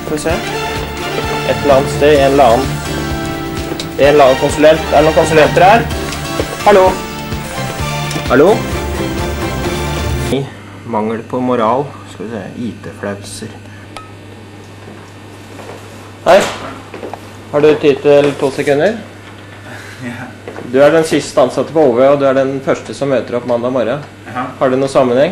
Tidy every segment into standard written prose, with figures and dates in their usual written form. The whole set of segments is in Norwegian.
Skal vi se. Et eller annet sted, en eller annen konsulent. Er det noen konsulenter her? Hallo? Hallo? Mangel på moral. Skal vi se, IT-flauser. Hei. Har du tid til 2 sekunder? Ja. Du er den siste ansatte på OV, og du er den første som møter opp mandag morgen. Ja. Har det noen sammenheng?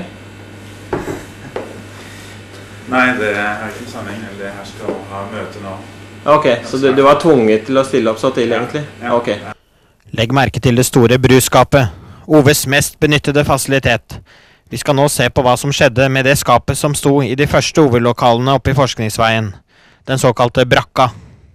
Nei, det er ikke sammenheng. Eller jeg skal ha møte nå. Ok, så du var tvunget til å stille opp så til, egentlig? Ja. Ok. Legg merke til det store brusskapet. OVs mest benyttede fasilitet. Vi skal nå se på hva som skjedde med det skapet som sto i de første OV-lokalene oppe i Forskningsveien. Den såkalte brakka.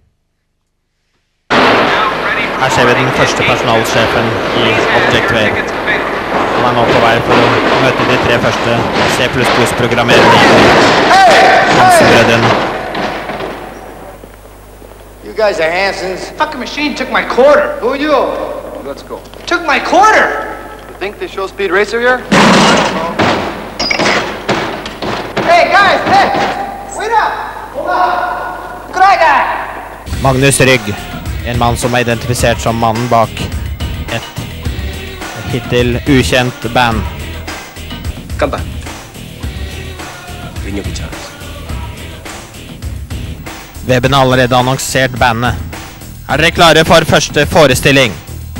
Her ser vi den første personalsjefen i Objectware. Han er nå på vei for å møte de 3 første C++-programmererne i Hansen-brødrene. You guys are Hansons. Fucking machine took my quarter. Who are you? Let's go. Took my quarter. You think they show Speed Racer here? Hey guys, hey, wait up. Hold on. Look at that guy. Magnus Rygg, en mann som er identifisert som mannen bak et hittil ukjent band. Canta. Riño Pichadas. Weben har allerede annonsert bandet. Er dere klare for første forestilling?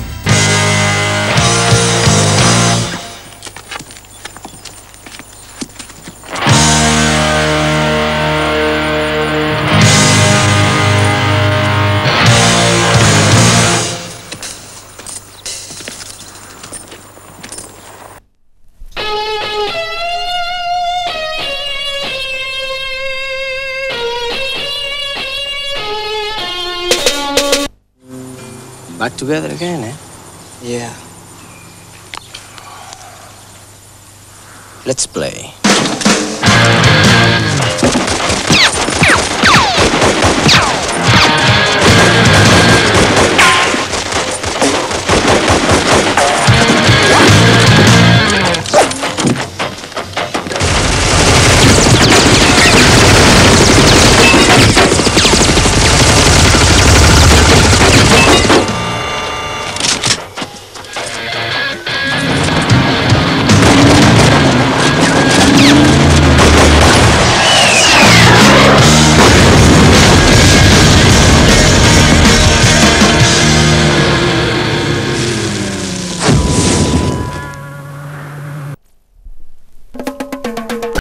Back together again, eh? Yeah. Let's play.